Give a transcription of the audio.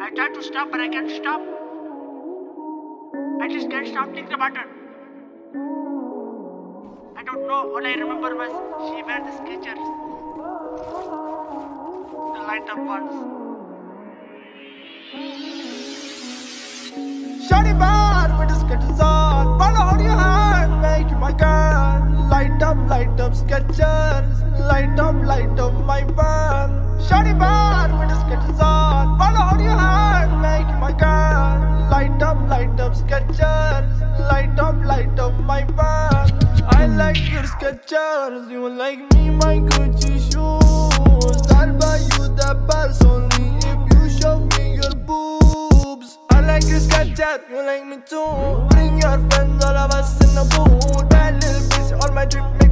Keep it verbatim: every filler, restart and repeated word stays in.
I try to stop, but I can't stop. I just can't stop thinking about her. I don't know. All I remember was she wear the Skechers, the light up ones. Shawty bad with the Skechers on. Wanna hold your hand, make you my girl. Light up, light up Skechers. Light up, light up my world. Shawty bad with the Skechers on. Wanna hold your hand, make you my girl. Light up, light up Skechers. Light up, light up my world. I like your Skechers, you like me my Gucci shoes. I'll buy you the purse only if you show me your boobs. I like your Skechers, you like me too. Bring your friends, all of us in the booth. Bad little bitch on my trip.